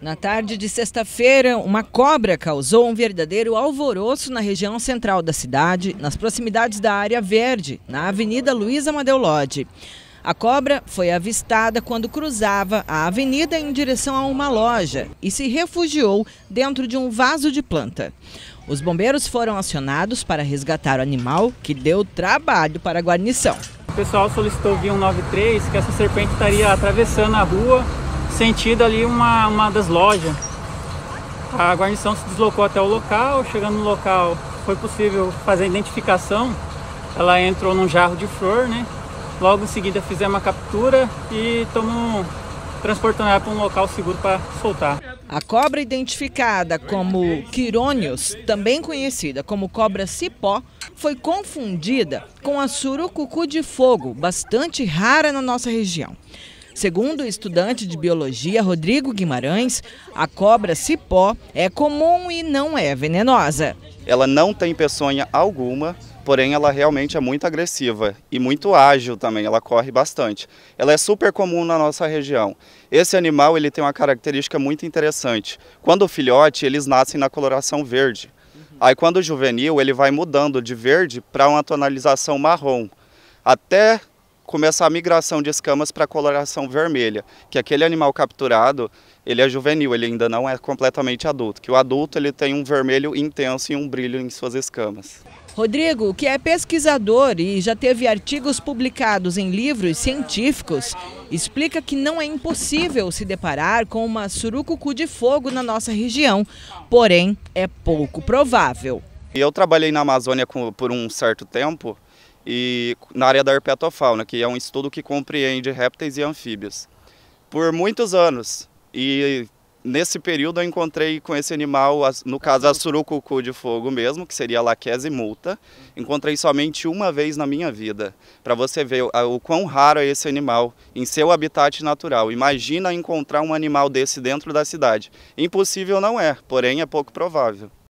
Na tarde de sexta-feira, uma cobra causou um verdadeiro alvoroço na região central da cidade, nas proximidades da área verde, na Avenida Luiz Amadeu Lodge. A cobra foi avistada quando cruzava a avenida em direção a uma loja e se refugiou dentro de um vaso de planta. Os bombeiros foram acionados para resgatar o animal, que deu trabalho para a guarnição. O pessoal solicitou via 193 que essa serpente estaria atravessando a rua, sentido ali uma das lojas. A guarnição se deslocou até o local. Chegando no local, foi possível fazer a identificação. Ela entrou num jarro de flor, né? Logo em seguida fizemos a captura e estamos transportando ela para um local seguro para soltar. A cobra, identificada como Quirônios, também conhecida como cobra cipó, foi confundida com a surucucu de fogo, bastante rara na nossa região. Segundo o estudante de biologia Rodrigo Guimarães, a cobra cipó é comum e não é venenosa. Ela não tem peçonha alguma, porém ela realmente é muito agressiva e muito ágil também, ela corre bastante. Ela é super comum na nossa região. Esse animal ele tem uma característica muito interessante. Quando o filhote, eles nascem na coloração verde. Aí quando o juvenil, ele vai mudando de verde para uma tonalização marrom, até começa a migração de escamas para a coloração vermelha, que aquele animal capturado, ele é juvenil, ele ainda não é completamente adulto, que o adulto ele tem um vermelho intenso e um brilho em suas escamas. Rodrigo, que é pesquisador e já teve artigos publicados em livros científicos, explica que não é impossível se deparar com uma surucucu de fogo na nossa região, porém é pouco provável. Eu trabalhei na Amazônia por um certo tempo, e na área da herpetofauna, que é um estudo que compreende répteis e anfíbios, por muitos anos. E nesse período eu encontrei com esse animal, no caso a surucucu de fogo mesmo, que seria a Lachesis multa, encontrei somente uma vez na minha vida, para você ver o quão raro é esse animal em seu habitat natural. Imagina encontrar um animal desse dentro da cidade. Impossível não é, porém é pouco provável.